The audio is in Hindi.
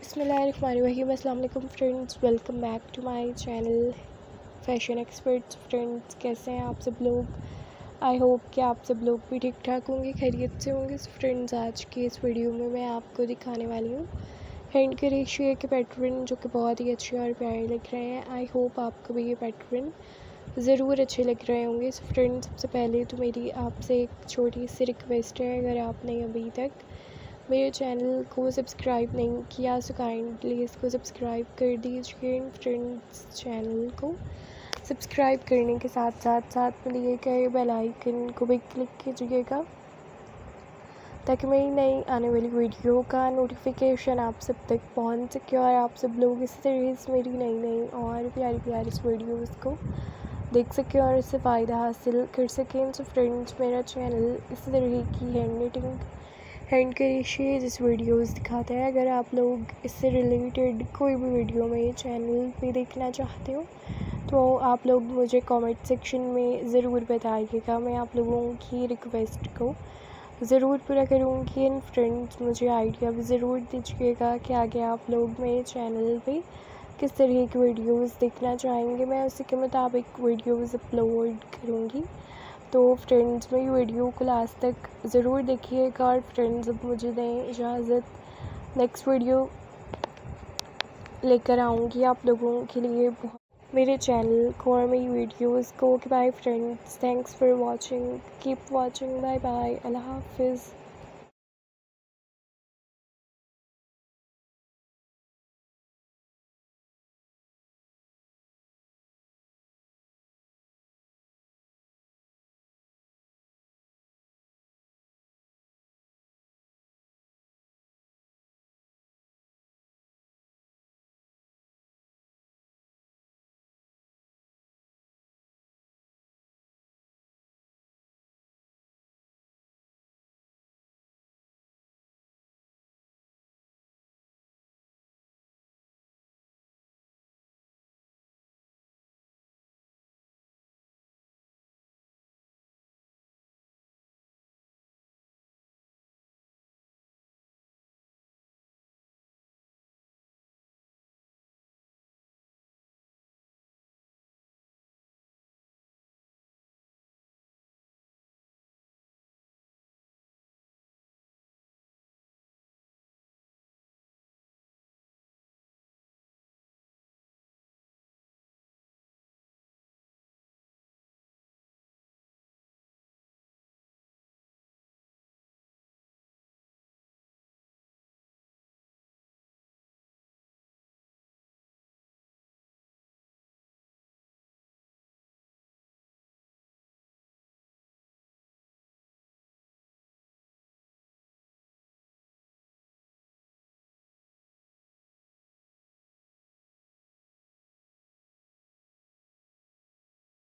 बिस्मिल्लाहिर्रहमानिर्रहीम। अस्सलाम वालेकुम friends, welcome back to my channel fashion experts. Friends, कैसे हैं आप सब लोग? आई होप कि आप सब लोग भी ठीक ठाक होंगे, खैरियत से होंगे। फ्रेंड्स, आज की इस वीडियो में मैं आपको दिखाने वाली हूँ हैंड क्रोशिया के पैटर्न, जो कि बहुत ही अच्छे और प्यारे लग रहे हैं। आई होप आपको भी ये पैटर्न ज़रूर अच्छे लग रहे होंगे। फ्रेंड्स, सबसे पहले तो मेरी आपसे एक छोटी सी रिक्वेस्ट है, अगर आपने अभी तक मेरे चैनल को सब्सक्राइब नहीं किया तो काइंडली इसको सब्सक्राइब कर दीजिए। फ्रेंड्स, चैनल को सब्सक्राइब करने के साथ साथ में दिए गए बेल आइकन को भी क्लिक कीजिएगा, ताकि मेरी नई आने वाली वीडियो का नोटिफिकेशन आप सब तक पहुंच सके और आप सब लोग इस तरह से मेरी नई और प्यारी प्यारी वीडियोज़ को देख सकें और इससे फ़ायदा हासिल कर सकें। तो फ्रेंड्स, मेरा चैनल इस तरह की हैंड निटिंग, हैंड क्रोशिया जिस वीडियोस दिखाता है। अगर आप लोग इससे रिलेटेड कोई भी वीडियो मेरे चैनल पे देखना चाहते हो तो आप लोग मुझे कमेंट सेक्शन में ज़रूर बताइएगा। मैं आप लोगों की रिक्वेस्ट को ज़रूर पूरा करूँगी। एंड फ्रेंड्स, मुझे आइडिया भी ज़रूर दीजिएगा कि आगे आप लोग मेरे चैनल पे किस तरह की वीडियोस देखना चाहेंगे। मैं उसी के मुताबिक वीडियोस अपलोड करूँगी। तो फ्रेंड्स, मेरी वीडियो को लास्ट तक ज़रूर देखिएगा। और फ्रेंड्स, अब मुझे दें इजाज़त, नेक्स्ट वीडियो लेकर आऊँगी आप लोगों के लिए मेरे चैनल को और मेरी वीडियोस को। Bye friends, thanks for watching, keep watching, bye bye, अल्लाह हाफिज़।